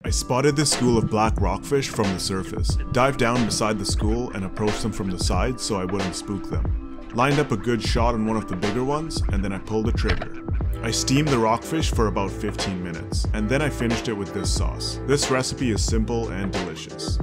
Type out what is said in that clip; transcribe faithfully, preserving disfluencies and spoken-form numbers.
I spotted this school of black rockfish from the surface, dived down beside the school and approached them from the side so I wouldn't spook them. Lined up a good shot on one of the bigger ones, and then I pulled the trigger. I steamed the rockfish for about fifteen minutes, and then I finished it with this sauce. This recipe is simple and delicious.